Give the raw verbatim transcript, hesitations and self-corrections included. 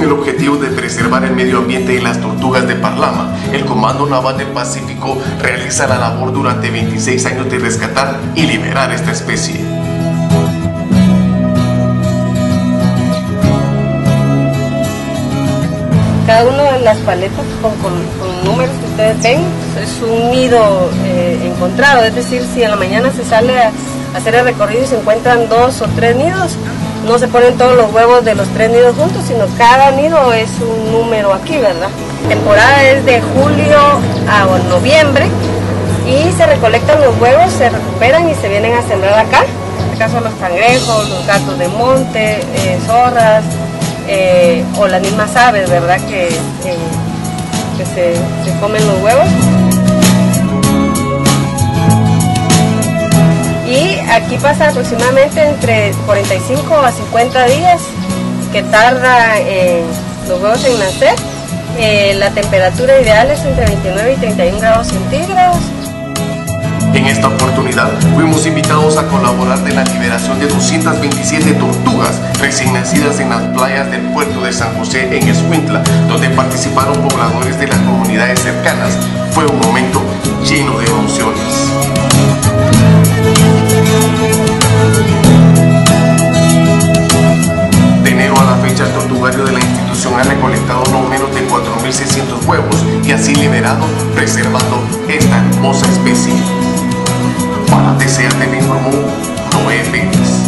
el objetivo de preservar el medio ambiente y las tortugas de Parlama, el Comando Naval del Pacífico realiza la labor durante veintiséis años de rescatar y liberar esta especie. Cada una de las paletas con, con, con números que ustedes ven es un nido eh, encontrado, es decir, si en la mañana se sale a hacer el recorrido y se encuentran dos o tres nidos, no se ponen todos los huevos de los tres nidos juntos, sino cada nido es un número aquí, ¿verdad? La temporada es de julio a noviembre y se recolectan los huevos, se recuperan y se vienen a sembrar acá. En este caso los cangrejos, los gatos de monte, eh, zorras, Eh, o las mismas aves, ¿verdad? Que, eh, que se, se comen los huevos. Y aquí pasa aproximadamente entre cuarenta y cinco a cincuenta días que tarda eh, los huevos en nacer. Eh, la temperatura ideal es entre veintinueve y treinta y un grados centígrados. En esta oportunidad fuimos invitados a colaborar de la liberación de doscientas veintisiete tortugas recién nacidas en las playas del puerto de San José en Escuintla, donde participaron pobladores de las comunidades cercanas. Fue un momento lleno de emociones. De enero a la fecha, el tortugario de la institución ha recolectado no menos de cuatro mil seiscientos huevos y así liberado, preservando esta hermosa especie. Para T C A T V informó Noé Pérez.